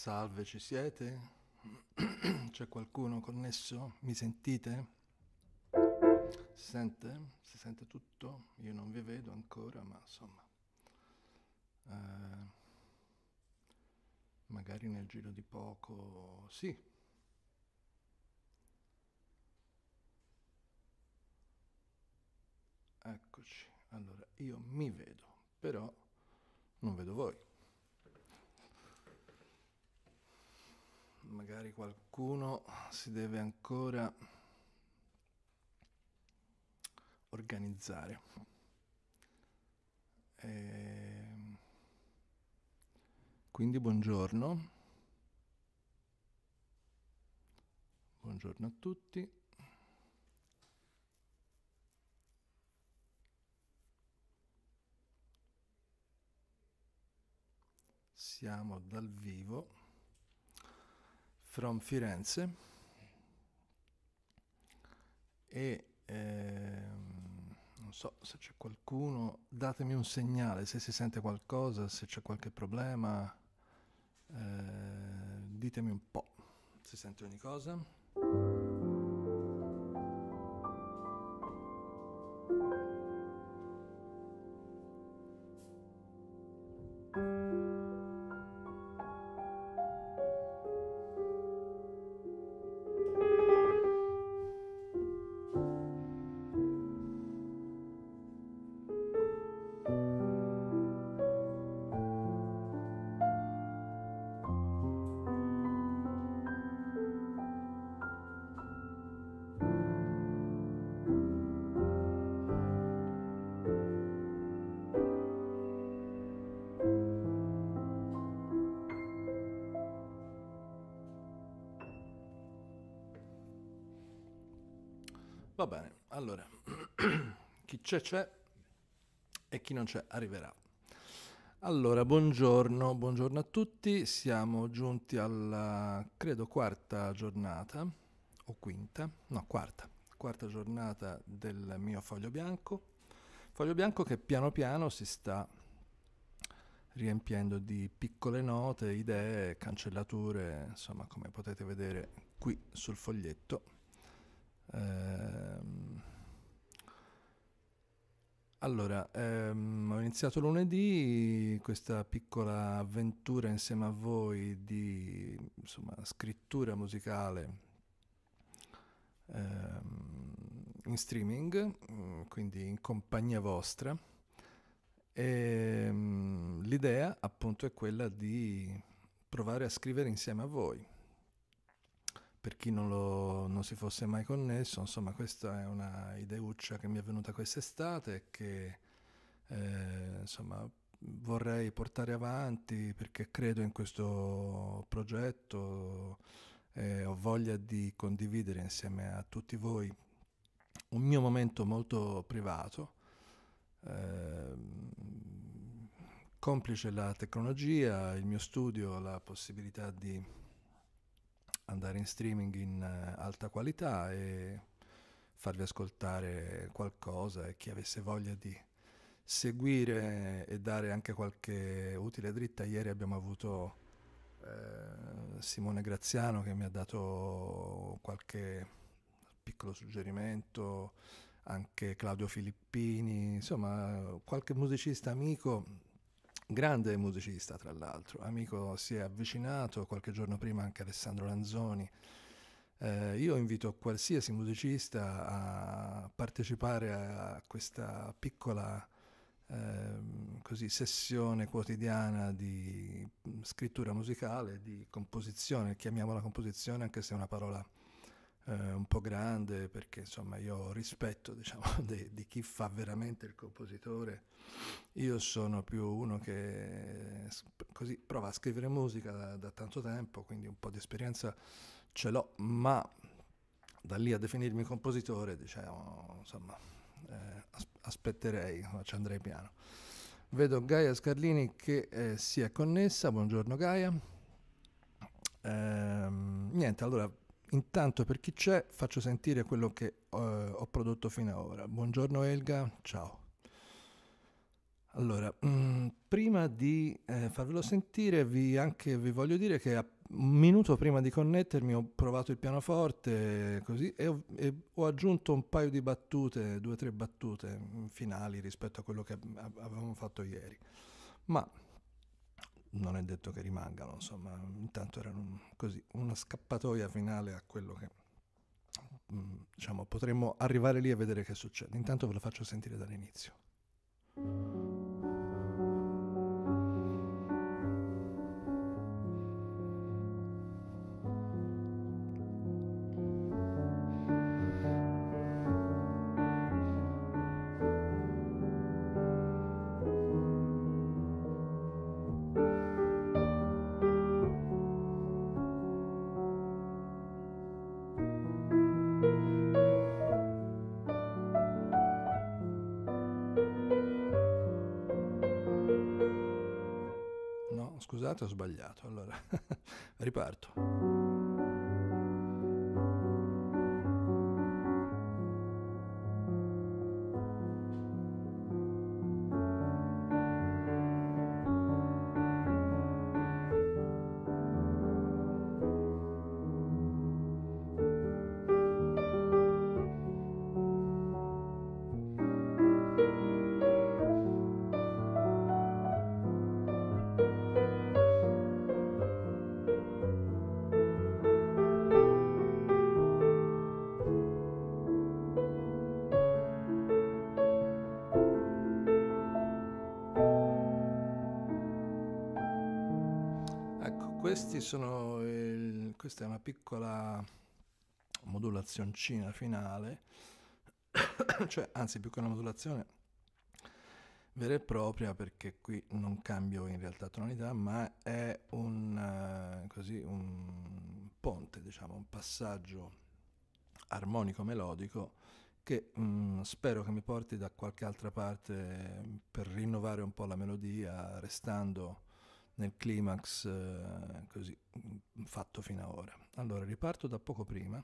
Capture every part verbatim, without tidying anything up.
Salve, ci siete? C'è qualcuno connesso? Mi sentite? Si sente? Si sente tutto? Io non vi vedo ancora, ma insomma, eh, magari nel giro di poco, sì. Eccoci. Allora, io mi vedo, però non vedo voi. Magari qualcuno si deve ancora organizzare. E quindi buongiorno. Buongiorno a tutti. Siamo dal vivo from Firenze e ehm, non so se c'è qualcuno, datemi un segnale se si sente qualcosa, se c'è qualche problema, eh, ditemi un po'. Si sente ogni cosa? Va bene, allora, chi c'è c'è e chi non c'è arriverà. Allora, buongiorno, buongiorno a tutti, siamo giunti alla, credo, quarta giornata, o quinta, no, quarta, quarta giornata del mio foglio bianco. Foglio bianco che piano piano si sta riempiendo di piccole note, idee, cancellature, insomma, come potete vedere qui sul foglietto. Ehm, allora, ehm, ho iniziato lunedì questa piccola avventura insieme a voi di, insomma, scrittura musicale ehm, in streaming, mm, quindi in compagnia vostra. E, mm, l'idea appunto è quella di provare a scrivere insieme a voi. Per chi non, lo, non si fosse mai connesso, insomma, questa è una ideuccia che mi è venuta quest'estate e che eh, insomma, vorrei portare avanti perché credo in questo progetto e ho voglia di condividere insieme a tutti voi un mio momento molto privato, ehm, complice la tecnologia, il mio studio, la possibilità di andare in streaming in eh, alta qualità e farvi ascoltare qualcosa, e chi avesse voglia di seguire e dare anche qualche utile dritta. Ieri abbiamo avuto eh, Simone Graziano che mi ha dato qualche piccolo suggerimento, anche Claudio Filippini, insomma qualche musicista amico, grande musicista tra l'altro, amico, si è avvicinato, qualche giorno prima anche Alessandro Lanzoni. Eh, io invito qualsiasi musicista a partecipare a questa piccola ehm, così, sessione quotidiana di scrittura musicale, di composizione, chiamiamola composizione anche se è una parola eh, un po' grande, perché insomma io rispetto, diciamo, di, di chi fa veramente il compositore. Io sono più uno che così prova a scrivere musica da, da tanto tempo, quindi un po' di esperienza ce l'ho, ma da lì a definirmi compositore, diciamo, insomma, eh, aspetterei, ci andrei piano. Vedo Gaia Scarlini che eh, si è connessa, buongiorno Gaia. Ehm, niente, allora, intanto per chi c'è faccio sentire quello che eh, ho prodotto fino ad ora. Buongiorno Elga, ciao. Allora, mh, prima di eh, farvelo sentire vi, anche, vi voglio dire che un minuto prima di connettermi ho provato il pianoforte così e ho, e ho aggiunto un paio di battute, due o tre battute finali rispetto a quello che avevamo fatto ieri. Ma non è detto che rimangano, insomma, intanto era un, così, una scappatoia finale a quello che, diciamo, potremmo arrivare lì e vedere che succede. Intanto ve lo faccio sentire dall'inizio. Scusate, ho sbagliato. Allora, riparto. Questi sono il, questa è una piccola modulazioncina finale, cioè anzi più che una modulazione vera e propria, perché qui non cambio in realtà tonalità, ma è un, uh, così, un ponte, diciamo, un passaggio armonico melodico che mh, spero che mi porti da qualche altra parte per rinnovare un po' la melodia, restando nel climax eh, così fatto fino ad ora. Allora riparto da poco prima.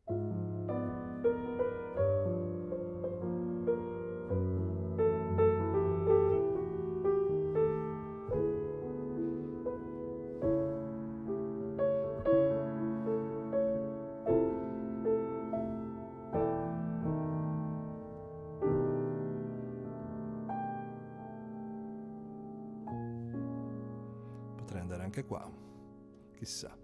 Potrei andare anche qua, chissà.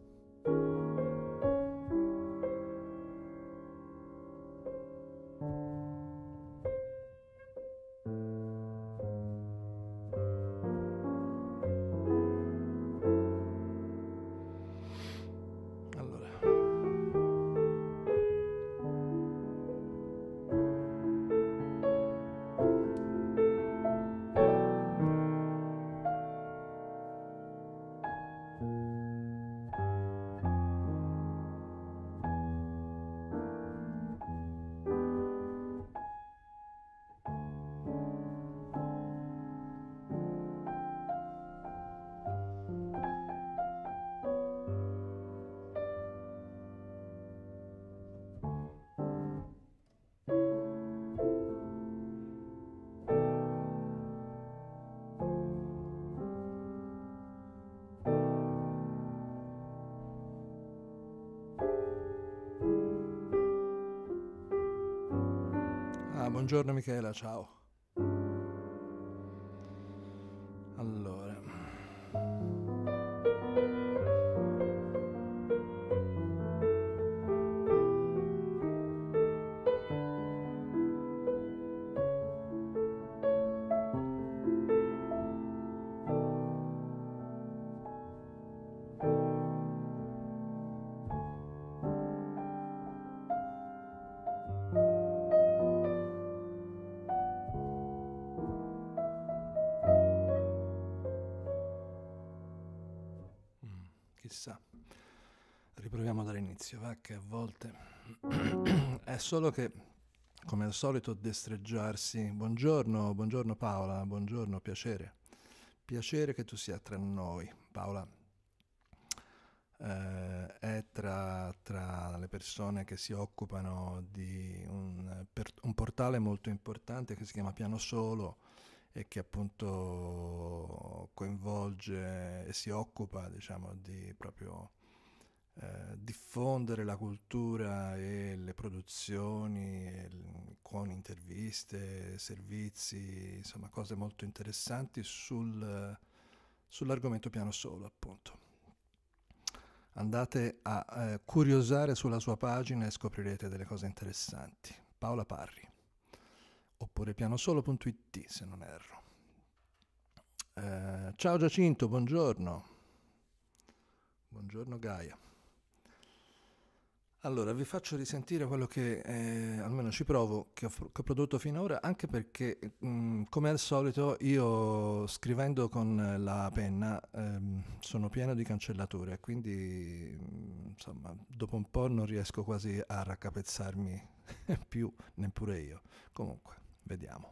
Ah, buongiorno Michela, ciao. Allora. Chissà, riproviamo dall'inizio, va, che a volte è solo che, come al solito, destreggiarsi. Buongiorno, buongiorno Paola, buongiorno, piacere. Piacere che tu sia tra noi. Paola eh, è tra, tra le persone che si occupano di un, per, un portale molto importante che si chiama Piano Solo, e che appunto coinvolge e si occupa, diciamo, di proprio eh, diffondere la cultura e le produzioni e l- con interviste, servizi, insomma cose molto interessanti sul, sull'argomento piano solo, appunto. Andate a eh, curiosare sulla sua pagina e scoprirete delle cose interessanti. Paola Parri, oppure pianosolo punto it se non erro. Eh, ciao Giacinto, buongiorno. Buongiorno Gaia. Allora, vi faccio risentire quello che, eh, almeno ci provo, che ho, che ho prodotto finora, anche perché, mh, come al solito, io scrivendo con la penna ehm, sono pieno di cancellature, quindi, mh, insomma, dopo un po' non riesco quasi a raccapezzarmi più, neppure io. Comunque, vediamo.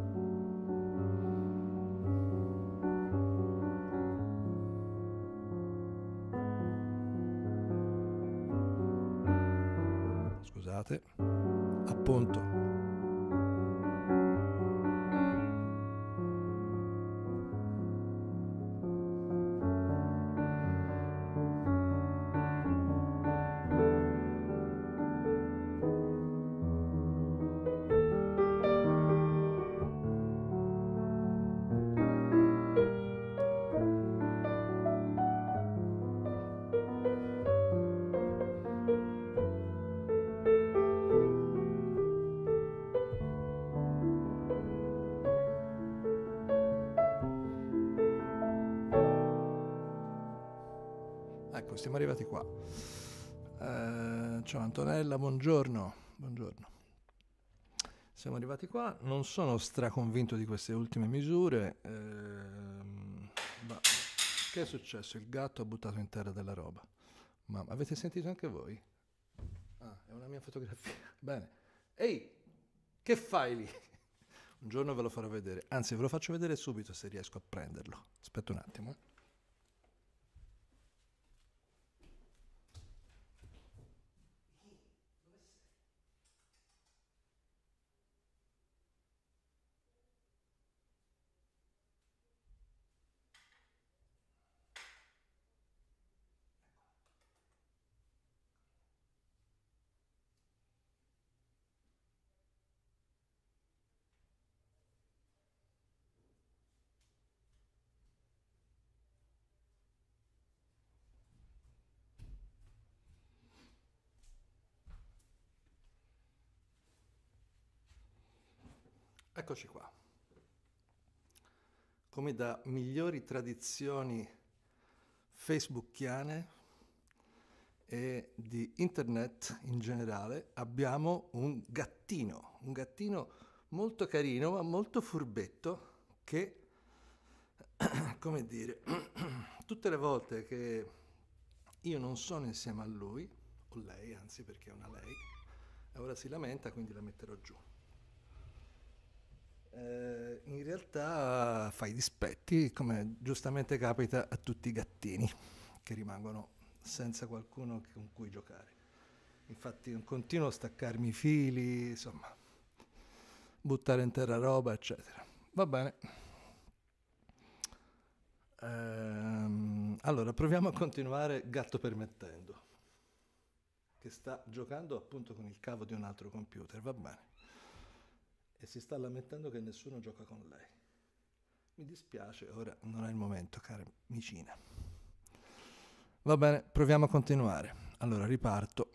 Scusate, appunto. Ecco, siamo arrivati qua. Eh, ciao Antonella, buongiorno. Buongiorno. Siamo arrivati qua, non sono straconvinto di queste ultime misure. Ehm, ma che è successo? Il gatto ha buttato in terra della roba. Ma avete sentito anche voi? Ah, è una mia fotografia. Bene. Ehi, che fai lì? Un giorno ve lo farò vedere. Anzi, ve lo faccio vedere subito se riesco a prenderlo. Aspetta un attimo, eh. Eccoci qua. Come da migliori tradizioni facebookiane e di internet in generale, abbiamo un gattino, un gattino molto carino ma molto furbetto che, come dire, tutte le volte che io non sono insieme a lui, o lei, anzi perché è una lei, e ora si lamenta, quindi la metterò giù. Eh, in realtà fa i dispetti, come giustamente capita a tutti i gattini che rimangono senza qualcuno con cui giocare. Infatti non continuo a staccarmi i fili, insomma, buttare in terra roba, eccetera. Va bene. Ehm, allora, proviamo a continuare gatto permettendo, che sta giocando appunto con il cavo di un altro computer, va bene. E si sta lamentando che nessuno gioca con lei. Mi dispiace, ora non è il momento, cara vicina. Va bene, proviamo a continuare. Allora, riparto.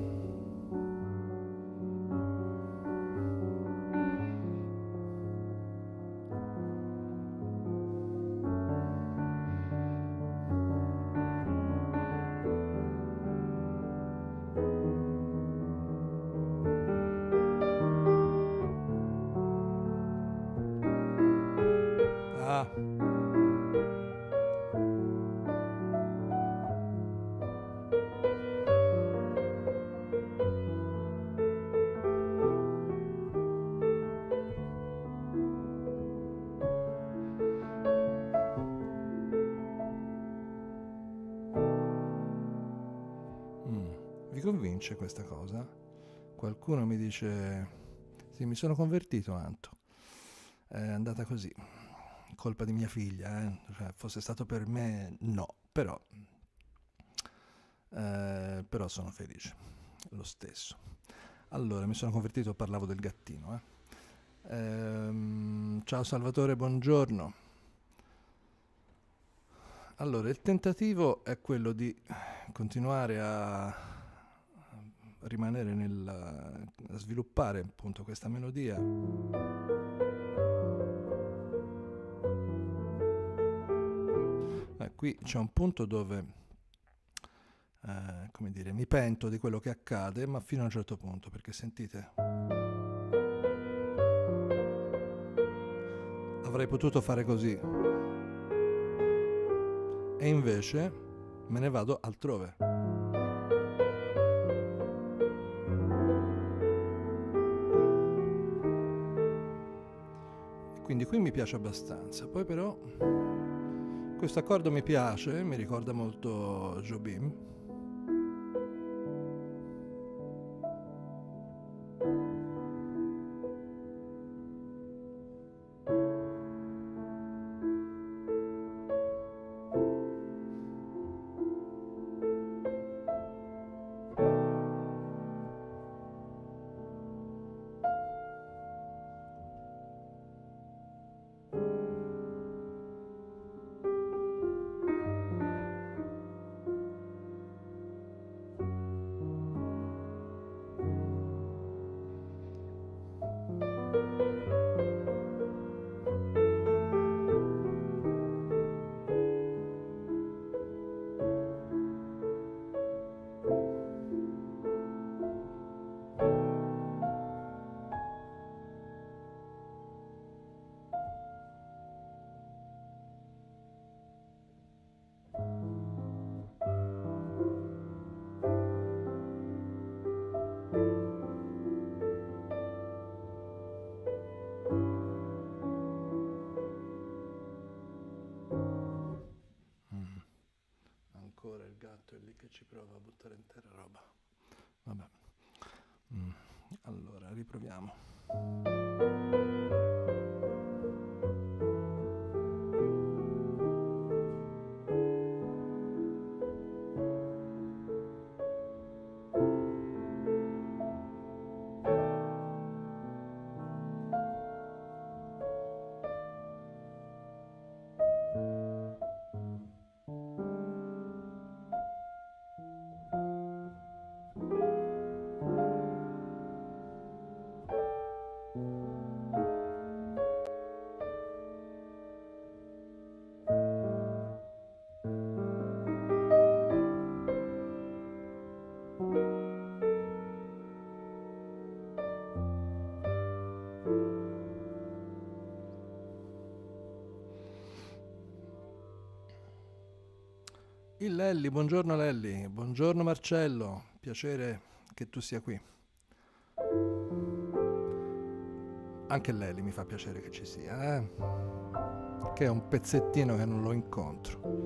Ah. Mm. Vi convince questa cosa? Qualcuno mi dice: sì, mi sono convertito, Anto. È andata così. Colpa di mia figlia, eh? Cioè, fosse stato per me, no. Però, eh, però sono felice lo stesso. Allora, mi sono convertito, parlavo del gattino. Eh. Ehm, ciao Salvatore, buongiorno. Allora, il tentativo è quello di continuare a rimanere nel, a sviluppare appunto questa melodia. Eh, qui c'è un punto dove, eh, come dire, mi pento di quello che accade, ma fino a un certo punto, perché sentite, avrei potuto fare così e invece me ne vado altrove. Quindi qui mi piace abbastanza. Poi però questo accordo mi piace, mi ricorda molto Jobim. Ancora il gatto è lì che ci prova a buttare in terra roba. Vabbè. Mm. Allora, riproviamo. Il Lelli, buongiorno Lelli, buongiorno Marcello, piacere che tu sia qui. Anche Lelli mi fa piacere che ci sia, eh? Che è un pezzettino che non lo incontro.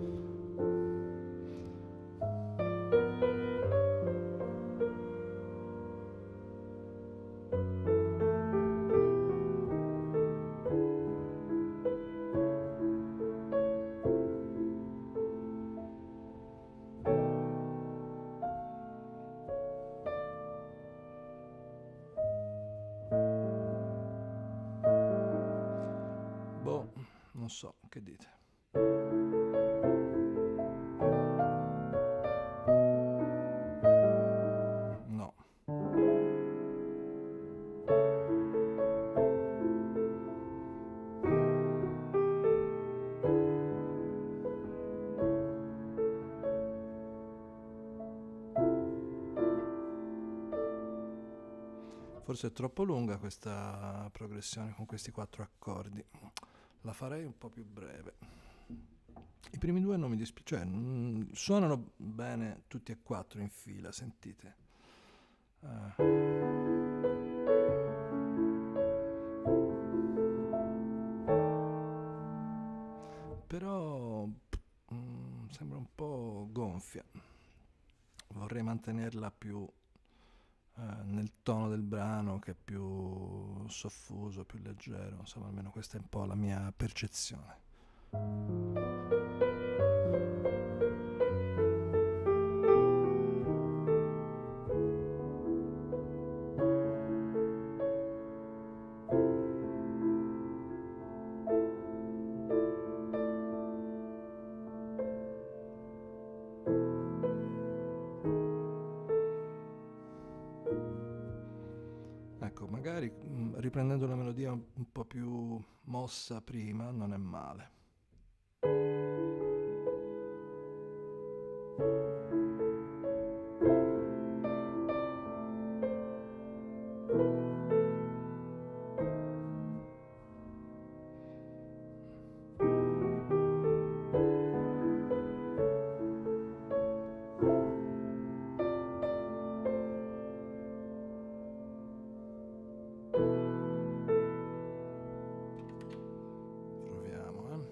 Non so, che dite? No. Forse è troppo lunga questa progressione con questi quattro accordi. La farei un po' più breve. I primi due non mi dispiace, cioè, mm, suonano bene tutti e quattro in fila, sentite. Uh. Però mm, sembra un po' gonfia. Vorrei mantenerla più eh, nel tono del brano, che è più soffuso, più leggero. Insomma, almeno questa è un po' la mia percezione. magari mh, riprendendo la melodia un, un po' più mossa prima, non è male. Proviamo, eh.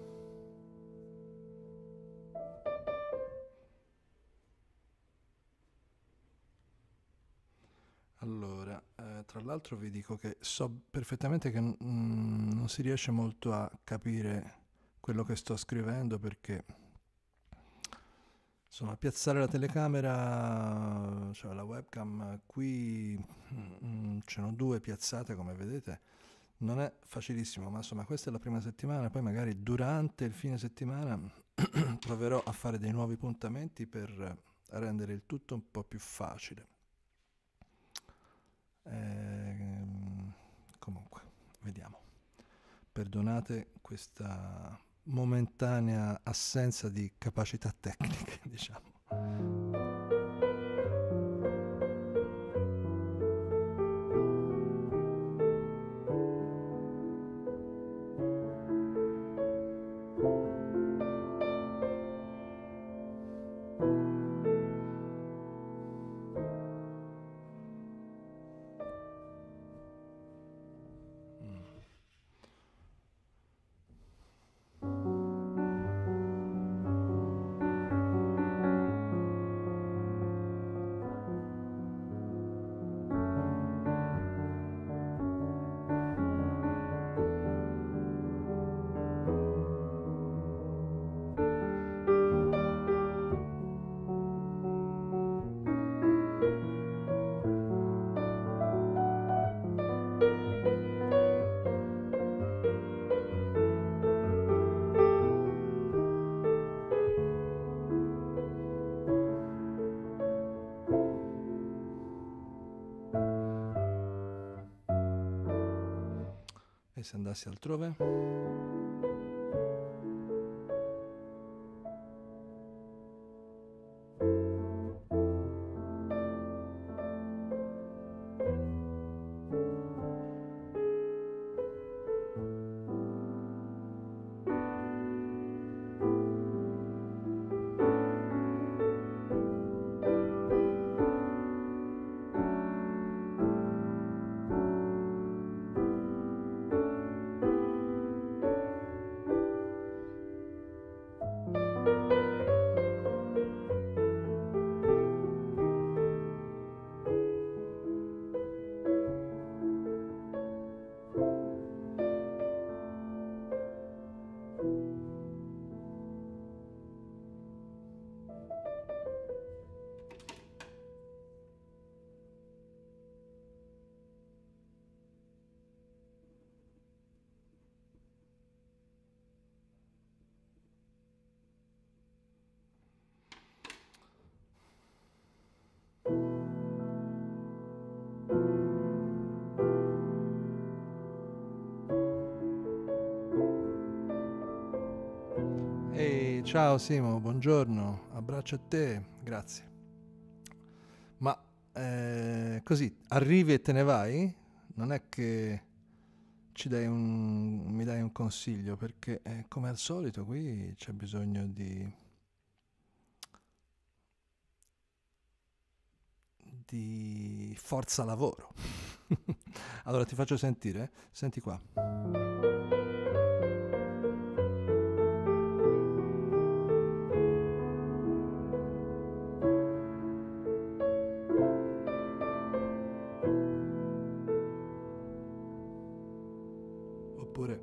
Allora, eh, tra l'altro vi dico che so perfettamente che mm, non si riesce molto a capire quello che sto scrivendo perché insomma piazzare la telecamera, cioè la webcam qui, mm, ce n'ho due piazzate come vedete, non è facilissimo, ma insomma questa è la prima settimana, poi magari durante il fine settimana proverò a fare dei nuovi appuntamenti per rendere il tutto un po' più facile. Ehm, comunque, vediamo. Perdonate questa momentanea assenza di capacità tecniche, diciamo. E se andassi altrove? Ehi, ciao Simo, buongiorno, abbraccio a te, grazie. Ma eh, così, arrivi e te ne vai? Non è che ci dai un, mi dai un consiglio, perché eh, come al solito qui c'è bisogno di, di forza lavoro. Allora ti faccio sentire, senti qua. Oppure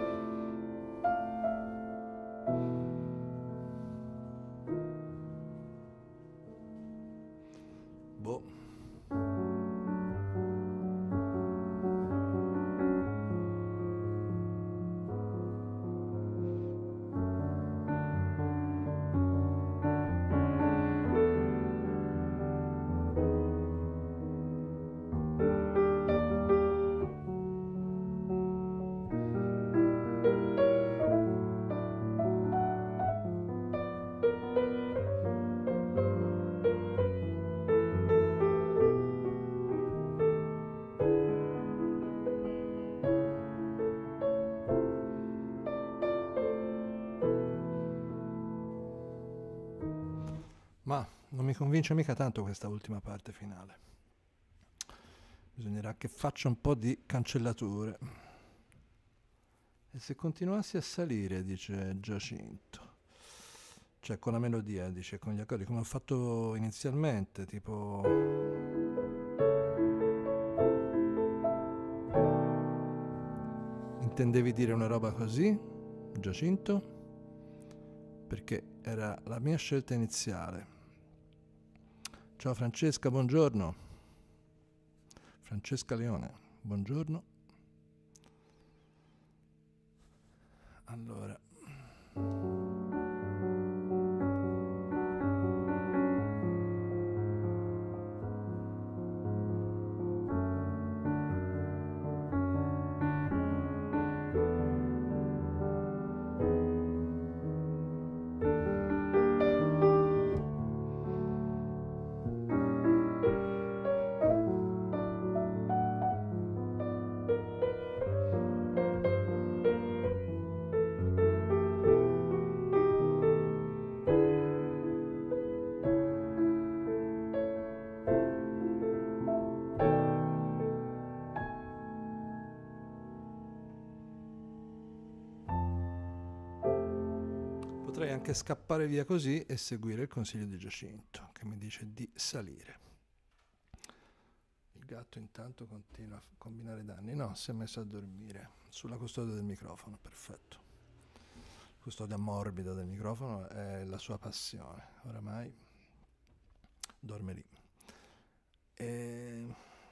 boh. mi convince mica tanto questa ultima parte finale. Bisognerà che faccia un po' di cancellature. E se continuassi a salire, dice Giacinto, cioè con la melodia, dice, con gli accordi, come ho fatto inizialmente, tipo... Intendevi dire una roba così, Giacinto? Perché era la mia scelta iniziale. Ciao Francesca, buongiorno. Francesca Leone, buongiorno. Allora. Potrei anche scappare via così e seguire il consiglio di Giacinto, che mi dice di salire. Il gatto intanto continua a combinare danni. No, si è messo a dormire sulla custodia del microfono, perfetto. La custodia morbida del microfono è la sua passione, oramai dorme lì. E...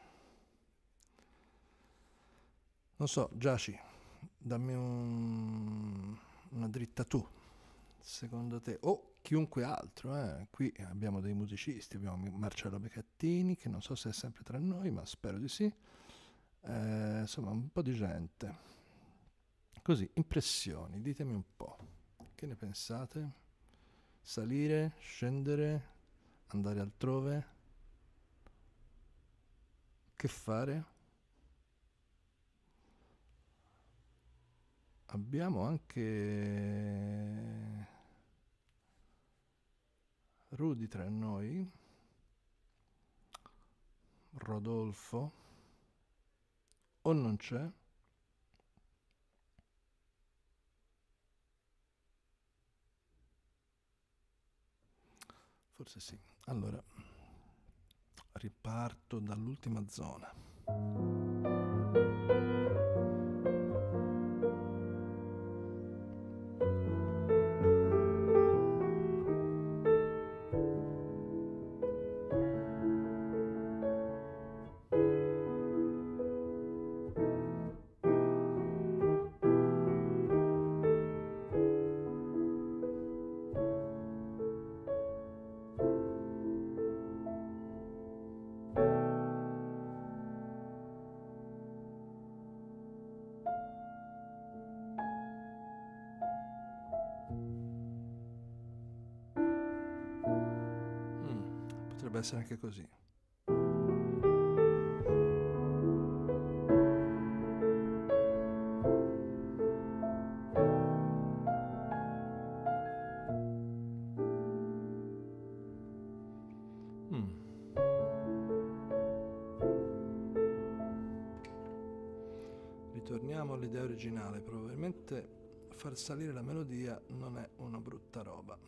non so, Giaci, dammi un... una dritta tu. Secondo te, o oh, chiunque altro, eh? Qui abbiamo dei musicisti, abbiamo Marcello Becattini, che non so se è sempre tra noi, ma spero di sì, eh, insomma un po' di gente. Così, impressioni, ditemi un po', che ne pensate? Salire, scendere, andare altrove? Che fare? Abbiamo anche... Rudy tra noi, Rodolfo, o non c'è? Forse sì. Allora, riparto dall'ultima zona. Potrebbe essere anche così. Mm. Ritorniamo all'idea originale. Probabilmente far salire la melodia non è una brutta roba.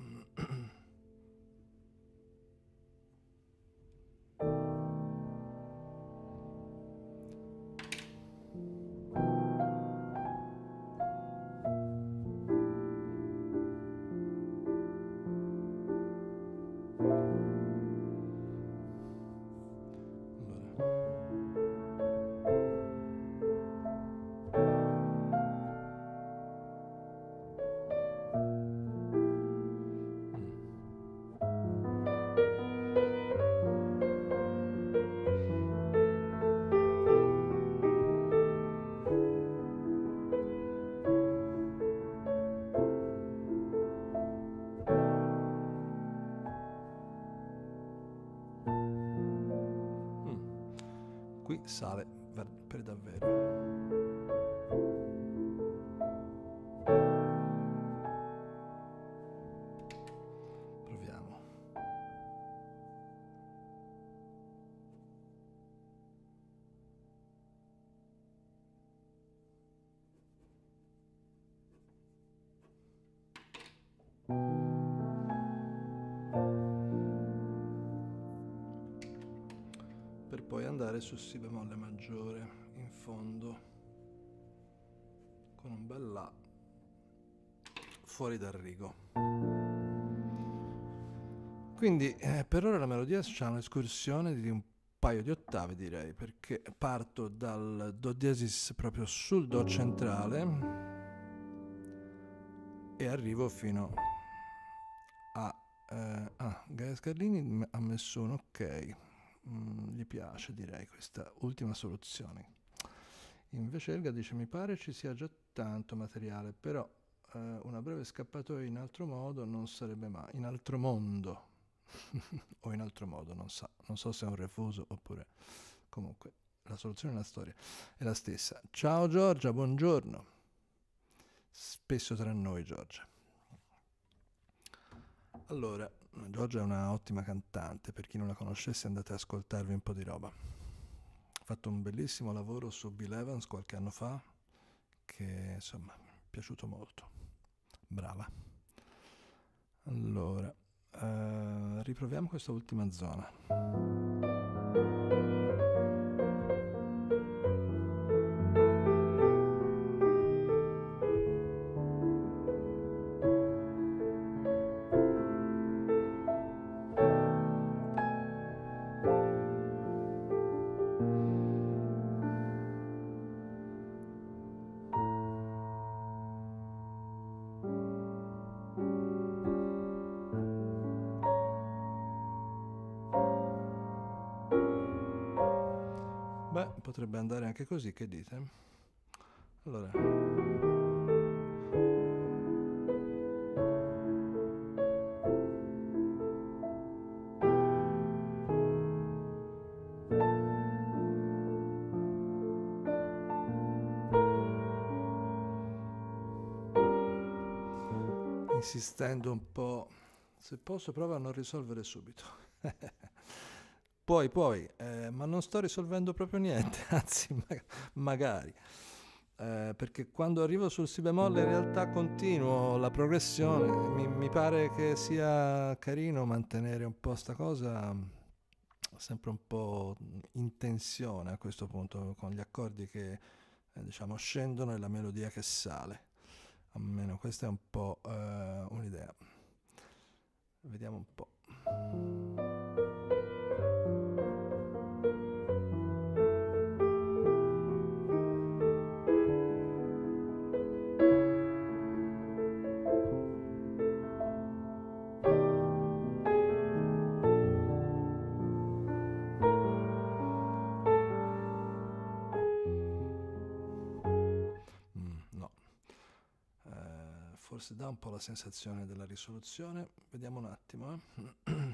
Qui sale per davvero. Proviamo. Per poi andare su Si bemolle maggiore in fondo con un bel La fuori dal rigo. Quindi eh, per ora la melodia c'ha un'escursione di un paio di ottave, direi, perché parto dal Do diesis proprio sul Do centrale e arrivo fino a eh, ah, Gaia Scarlini ha messo un ok, mm, gli piace, direi, questa ultima soluzione. Invece Elga dice mi pare ci sia già tanto materiale, però eh, una breve scappatoia in altro modo non sarebbe mai, in altro mondo o in altro modo, non so, non so se è un refuso oppure comunque la soluzione della storia è la stessa. Ciao Giorgia, buongiorno, spesso tra noi Giorgia. Allora, Giorgia è una ottima cantante, per chi non la conoscesse andate ad ascoltarvi un po' di roba. Ha fatto un bellissimo lavoro su Bill Evans qualche anno fa che insomma mi è piaciuto molto, brava. Allora Uh, riproviamo questa ultima zona. Beh, potrebbe andare anche così, che dite? Allora. Insistendo un po', se posso prova a non risolvere subito. Puoi, puoi, eh, ma non sto risolvendo proprio niente, anzi ma- magari, eh, perché quando arrivo sul Si bemolle in realtà continuo la progressione, mi, mi pare che sia carino mantenere un po' sta cosa sempre un po' in tensione a questo punto, con gli accordi che eh, diciamo scendono e la melodia che sale, almeno questa è un po' eh, un'idea. Vediamo un po'. Forse dà un po' la sensazione della risoluzione. Vediamo un attimo. Eh.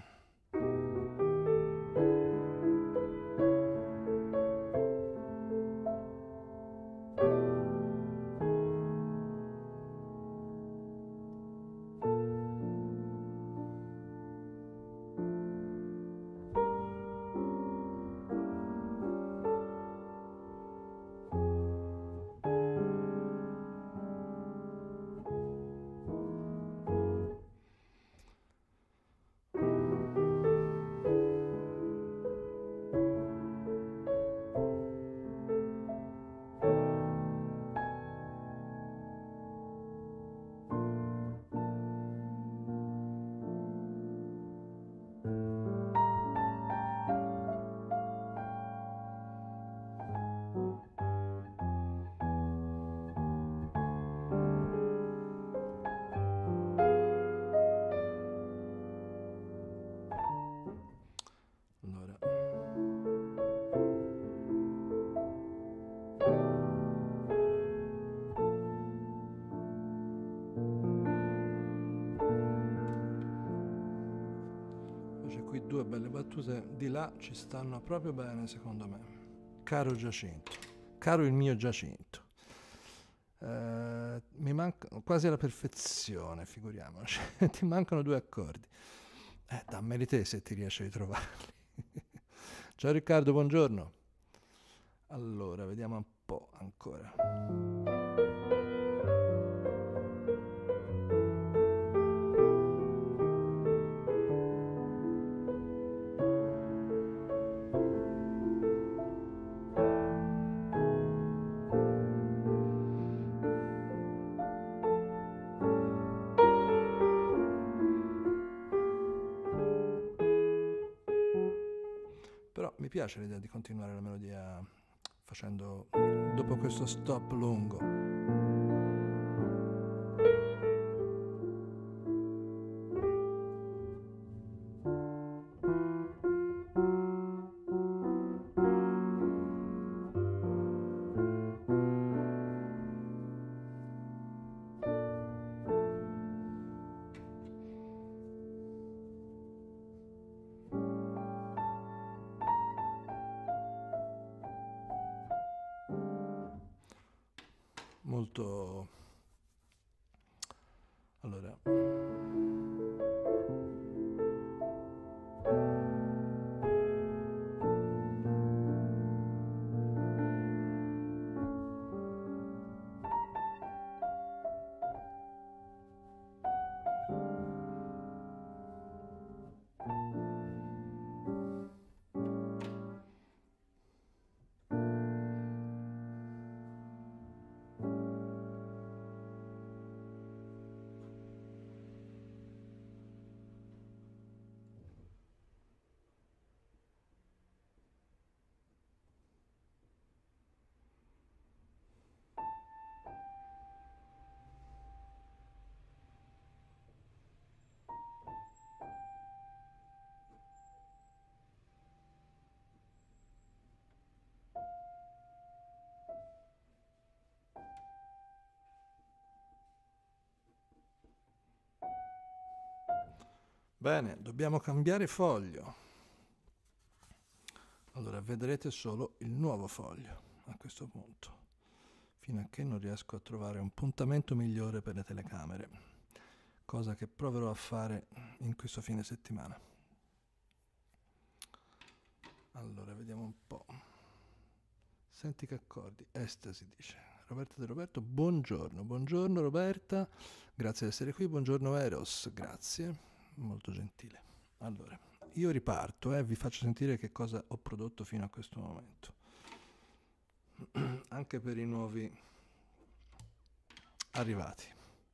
Due belle battute di là ci stanno proprio bene secondo me. Caro Giacinto, caro il mio Giacinto, eh, mi manca quasi alla perfezione, figuriamoci. Ti mancano due accordi, eh, dammeli te se ti riesci a ritrovarli. Ciao Riccardo, buongiorno. Allora vediamo un po' ancora. Mi piace l'idea di continuare la melodia facendo, dopo questo stop lungo. Molto... Allora... Bene, dobbiamo cambiare foglio. Allora vedrete solo il nuovo foglio a questo punto, fino a che non riesco a trovare un puntamento migliore per le telecamere, cosa che proverò a fare in questo fine settimana. Allora, vediamo un po'. Senti che accordi, estasi dice. Roberta De Roberto, buongiorno, buongiorno Roberta, grazie di essere qui, buongiorno Eros, grazie. Molto gentile. Allora, io riparto e eh, vi faccio sentire che cosa ho prodotto fino a questo momento. Anche per i nuovi arrivati.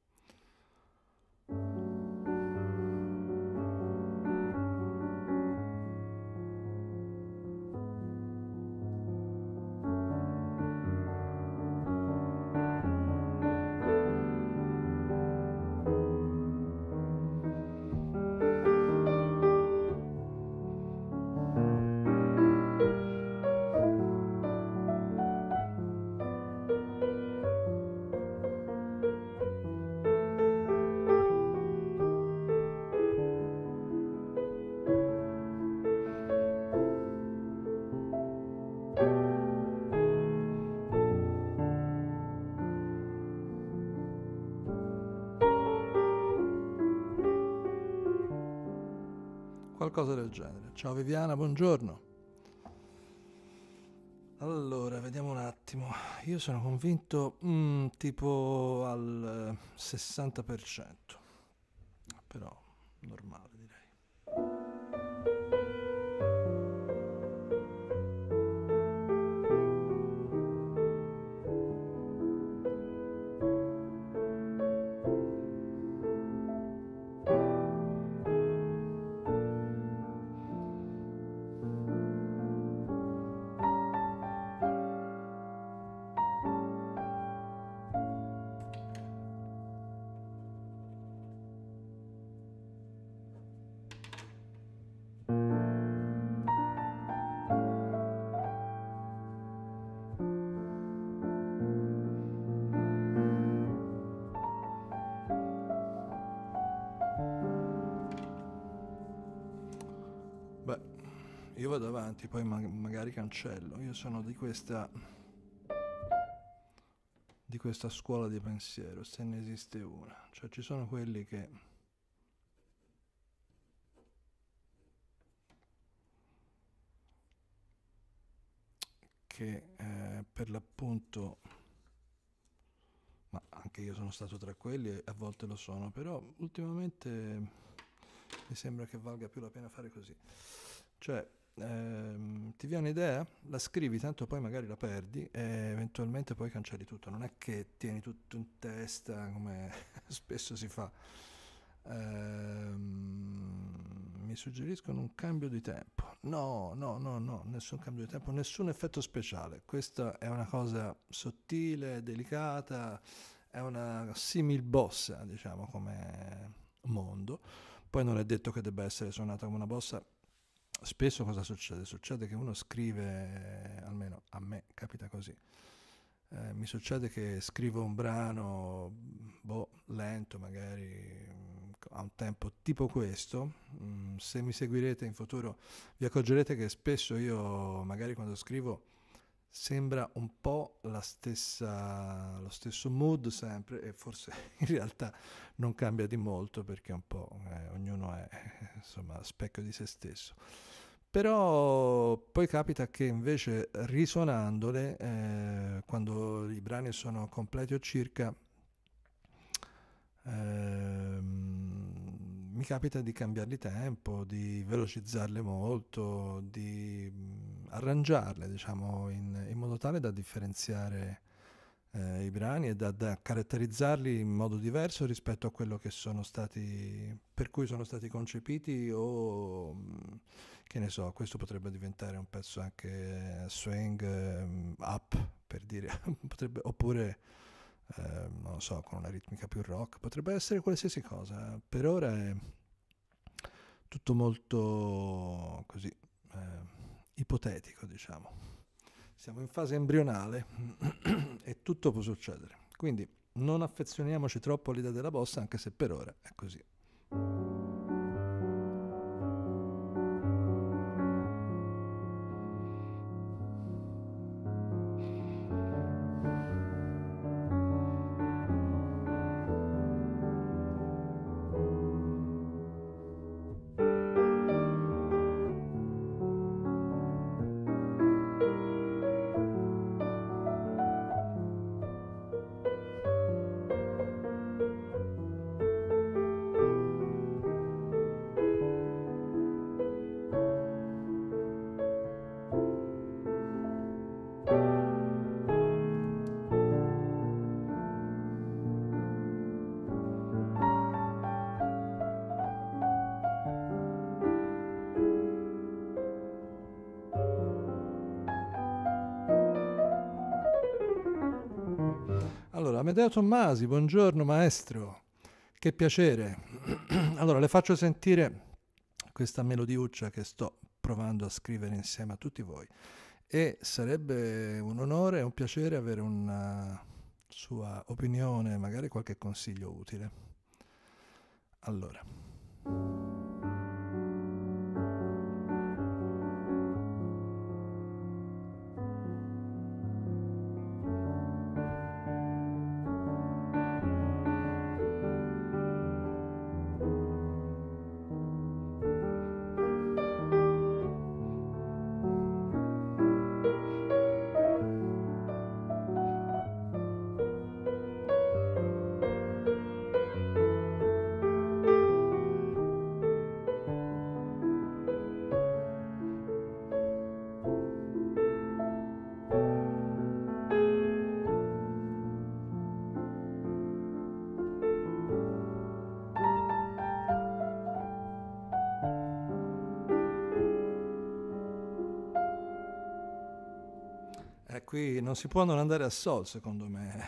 Qualcosa del genere. Ciao Viviana, buongiorno. Allora, vediamo un attimo. Io sono convinto mm, tipo al sessanta per cento, però normale direi. Io vado avanti, poi ma- magari cancello. Io sono di questa di questa scuola di pensiero, se ne esiste una. Cioè ci sono quelli che che eh, per l'appunto, ma anche io sono stato tra quelli e a volte lo sono, però ultimamente mi sembra che valga più la pena fare così. Cioè Ehm, ti viene un'idea, la scrivi, tanto poi magari la perdi e eventualmente poi cancelli tutto. Non è che tieni tutto in testa come spesso si fa. Ehm, mi suggeriscono un cambio di tempo. No, no, no, no, nessun cambio di tempo, nessun effetto speciale. Questa è una cosa sottile, delicata, è una simil bossa, diciamo, come mondo. Poi non è detto che debba essere suonata come una bossa. Spesso cosa succede? Succede che uno scrive, almeno a me capita così, eh, mi succede che scrivo un brano, boh, lento magari, a un tempo tipo questo. Mm, se mi seguirete in futuro vi accorgerete che spesso io magari quando scrivo sembra un po' la stessa, lo stesso mood sempre, e forse in realtà non cambia di molto, perché un po' eh, ognuno è insomma specchio di se stesso. Però poi capita che invece risuonandole, eh, quando i brani sono completi o circa, ehm, mi capita di cambiarli tempo, di velocizzarle molto, di mh, arrangiarle, diciamo, in, in modo tale da differenziare eh, i brani e da, da caratterizzarli in modo diverso rispetto a quello che sono stati, per cui sono stati concepiti, o mh, che ne so, questo potrebbe diventare un pezzo anche swing, um, up, per dire, potrebbe, oppure eh, non lo so, con una ritmica più rock, potrebbe essere qualsiasi cosa. Per ora è tutto molto così eh, ipotetico, diciamo. Siamo in fase embrionale e tutto può succedere. Quindi non affezioniamoci troppo all'idea della bossa, anche se per ora è così. Allora, Amedeo Tommasi, buongiorno maestro, che piacere. Allora, le faccio sentire questa melodiuccia che sto provando a scrivere insieme a tutti voi, e sarebbe un onore e un piacere avere una sua opinione, magari qualche consiglio utile. Allora. Eh, qui non si può non andare a sol, secondo me.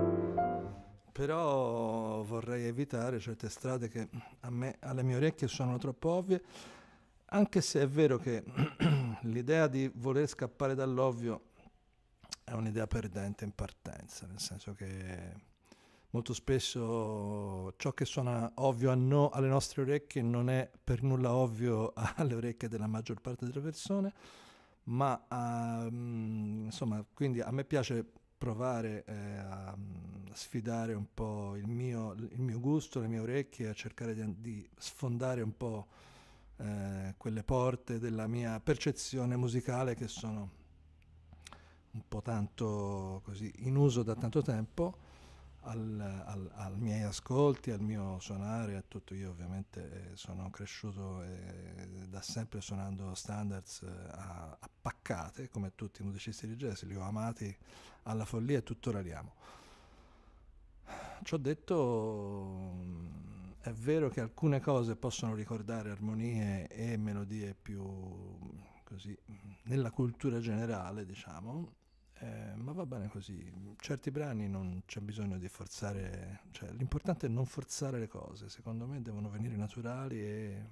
Però vorrei evitare certe strade che a me, alle mie orecchie suonano troppo ovvie, anche se è vero che l'idea di voler scappare dall'ovvio è un'idea perdente in partenza, nel senso che molto spesso ciò che suona ovvio a no, alle nostre orecchie non è per nulla ovvio alle orecchie della maggior parte delle persone. Ma um, insomma, quindi a me piace provare eh, a sfidare un po' il mio, il mio gusto, le mie orecchie, a cercare di, di sfondare un po' eh, quelle porte della mia percezione musicale, che sono un po' tanto così in uso da tanto tempo, al, al, al miei ascolti, al mio suonare, a tutto. Io ovviamente sono cresciuto eh, da sempre suonando standards eh, a, a paccate, come tutti i musicisti di jazz, li ho amati alla follia e tuttora li amo. Ciò detto, È vero che alcune cose possono ricordare armonie e melodie più così nella cultura generale, diciamo, eh, ma va bene così. Certi brani non c'è bisogno di forzare, cioè l'importante è non forzare le cose, secondo me devono venire naturali e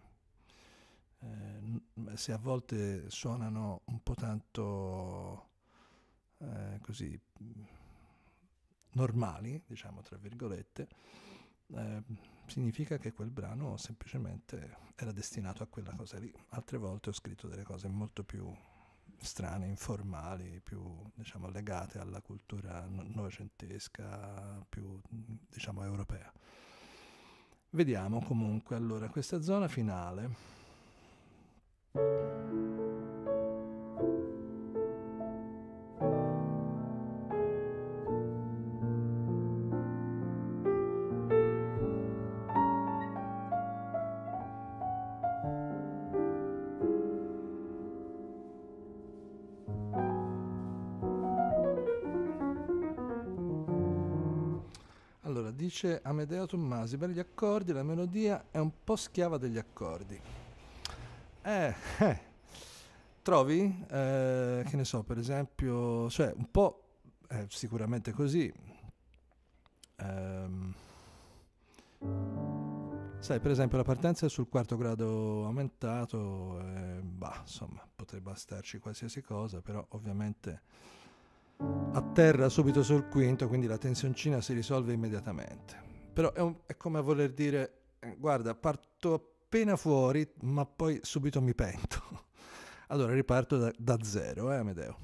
eh, se a volte suonano un po' tanto eh, così normali, diciamo tra virgolette, eh, significa che quel brano semplicemente era destinato a quella cosa lì. Altre volte ho scritto delle cose molto più strane, informali, più diciamo legate alla cultura no- novecentesca, più diciamo europea. Vediamo comunque allora questa zona finale. Allora, dice Amedeo Tommasi, per gli accordi la melodia è un po' schiava degli accordi. Eh, eh. Trovi? Eh, che ne so, per esempio, cioè un po' è sicuramente così. Ehm, sai, per esempio la partenza è sul quarto grado aumentato, eh, bah, insomma, potrebbe bastarci qualsiasi cosa, però ovviamente atterra subito sul quinto, quindi la tensioncina si risolve immediatamente. Però è, un- è come a voler dire, eh, guarda, parto appena fuori, ma poi subito mi pento. Allora riparto da, da zero, eh, Amedeo.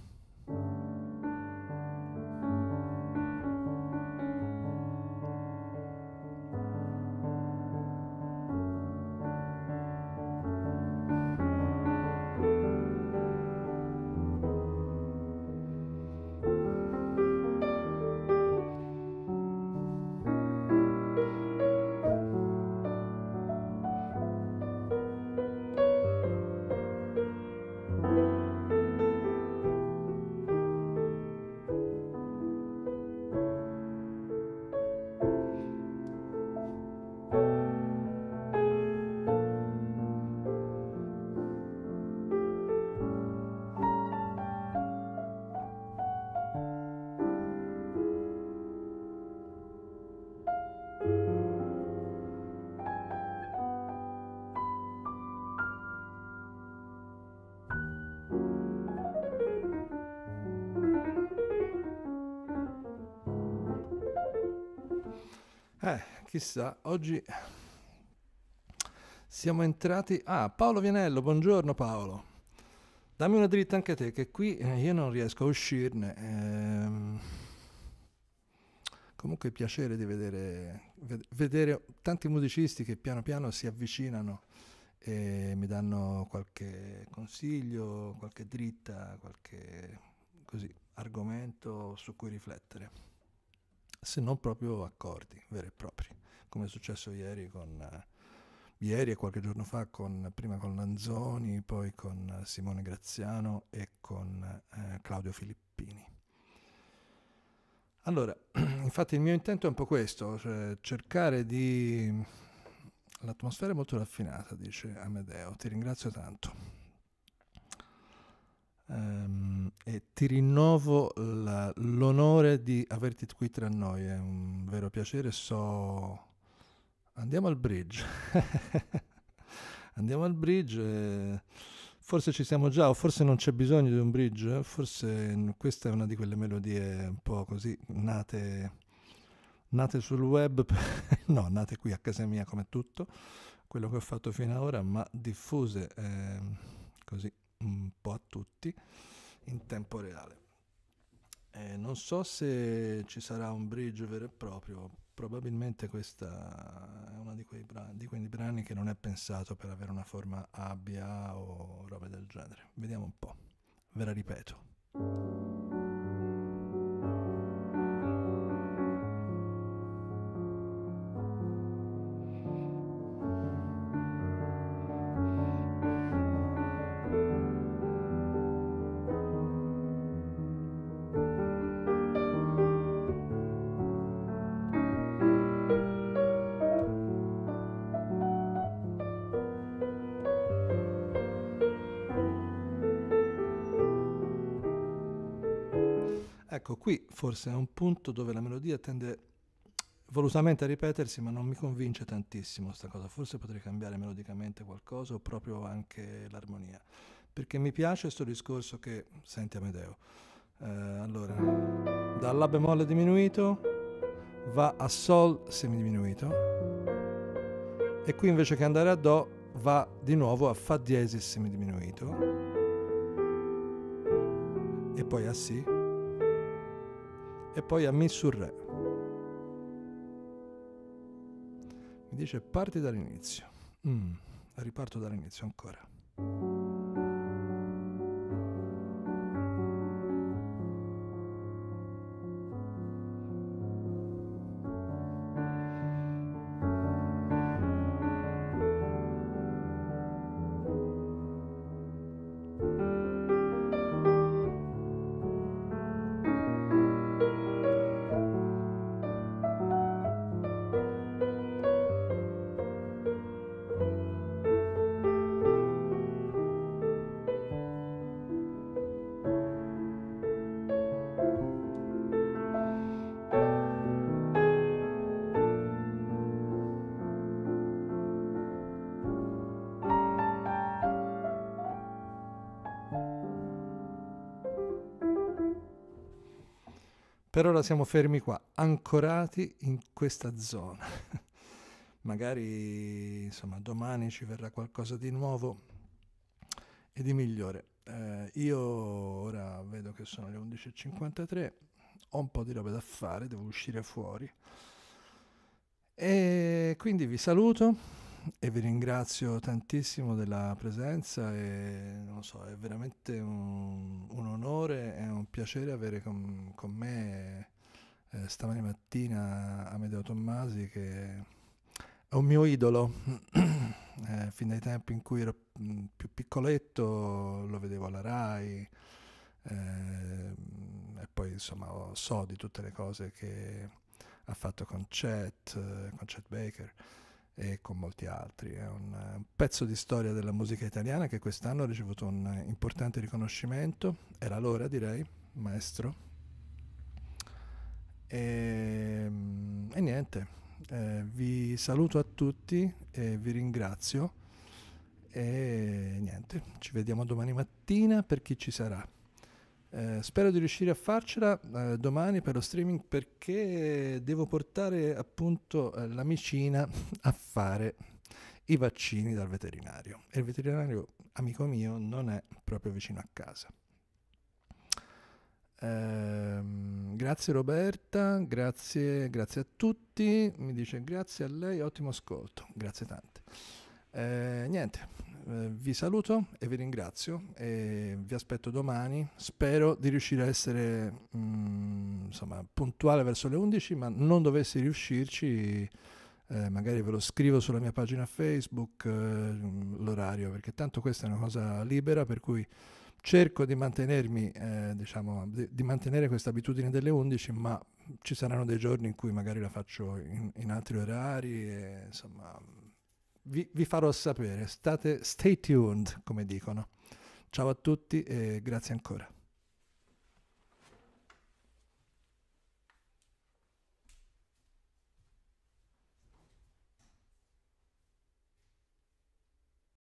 Eh, chissà, oggi siamo entrati... Ah, Paolo Vianello, buongiorno Paolo. Dammi una dritta anche te, che qui eh, io non riesco a uscirne. Ehm, comunque piacere di vedere, ved- vedere tanti musicisti che piano piano si avvicinano e mi danno qualche consiglio, qualche dritta, qualche così, argomento su cui riflettere, se non proprio accordi veri e propri, come è successo ieri con eh, ieri e qualche giorno fa con, prima con Lanzoni, poi con Simone Graziano e con eh, Claudio Filippini. Allora, infatti il mio intento è un po' questo, cioè cercare di... L'atmosfera è molto raffinata, dice Amedeo, ti ringrazio tanto. Ehm, e ti rinnovo la- l'onore di averti qui tra noi, è un vero piacere, so... Andiamo al bridge. Andiamo al bridge. eh, Forse ci siamo già, o forse non c'è bisogno di un bridge. Forse n- questa è una di quelle melodie un po' così nate, nate sul web, no, nate qui a casa mia come tutto, quello che ho fatto fino ad ora, ma diffuse ehm, così un po' a tutti in tempo reale. Eh, non so se ci sarà un bridge vero e proprio, probabilmente questa è una di quei, bra- di quei brani che non è pensato per avere una forma abbia o robe del genere. Vediamo un po', ve la ripeto. Ecco, qui forse è un punto dove la melodia tende volutamente a ripetersi, ma non mi convince tantissimo sta cosa. Forse potrei cambiare melodicamente qualcosa o proprio anche l'armonia. Perché mi piace questo discorso che... Senti Amedeo. Eh, allora, dal La bemolle diminuito va a Sol semidiminuito e qui invece che andare a Do va di nuovo a Fa diesis semidiminuito e poi a Si e poi a Mi su Re. Mi dice parti dall'inizio. Mm, riparto dall'inizio ancora. Per ora siamo fermi qua, ancorati in questa zona. Magari, insomma, domani ci verrà qualcosa di nuovo e di migliore. Eh, io ora vedo che sono le undici e cinquantatré, ho un po' di roba da fare, devo uscire fuori. E quindi vi saluto e vi ringrazio tantissimo della presenza e non so, è veramente un, un onore e un piacere avere con, con me eh, stamani mattina Amedeo Tommasi, che è un mio idolo. eh, fin dai tempi in cui ero mh, più piccoletto lo vedevo alla Rai eh, e poi insomma so di tutte le cose che ha fatto con Chet, eh, con Chet Baker e con molti altri. È un, un pezzo di storia della musica italiana che quest'anno ha ricevuto un importante riconoscimento. Era l'ora, direi, maestro. E, e niente, eh, vi saluto a tutti e vi ringrazio. E niente, ci vediamo domani mattina per chi ci sarà. Eh, spero di riuscire a farcela eh, domani per lo streaming, perché devo portare appunto eh, l'amicina a fare i vaccini dal veterinario e il veterinario, amico mio, non è proprio vicino a casa. Eh, grazie Roberta, grazie, grazie a tutti, mi dice grazie a lei, ottimo ascolto, grazie tante. Eh, niente, eh, vi saluto e vi ringrazio e vi aspetto domani. Spero di riuscire a essere mh, insomma puntuale verso le undici, ma non dovessi riuscirci eh, magari ve lo scrivo sulla mia pagina Facebook eh, l'orario, perché tanto questa è una cosa libera, per cui cerco di mantenermi eh, diciamo di, di mantenere questa abitudine delle undici, ma ci saranno dei giorni in cui magari la faccio in, in altri orari e, insomma Vi, vi farò sapere, state stay tuned, come dicono. Ciao a tutti e grazie ancora.